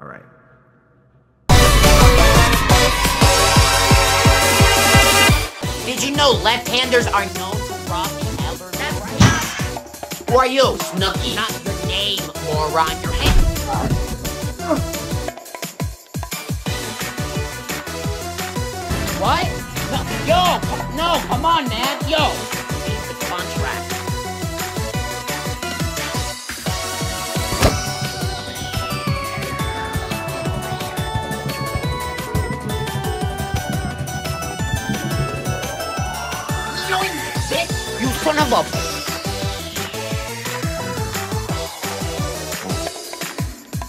Alright. Did you know left-handers are known to rob the elder? Who are you, Snooky? Not your name, moron. Your hand. What? No, come on, man. Yo. Read the contract. You son of a...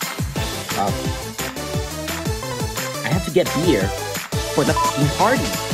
I have to get beer for the f***ing party.